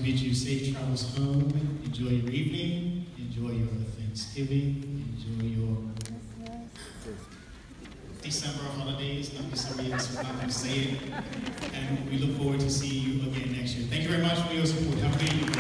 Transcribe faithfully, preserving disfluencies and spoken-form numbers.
bid you safe travels home. Enjoy your evening. Enjoy your Thanksgiving. Enjoy your December holidays. Not December yet, so we're not going to say it. And we look forward to seeing you again next year. Thank you very much for your support. Have a good evening.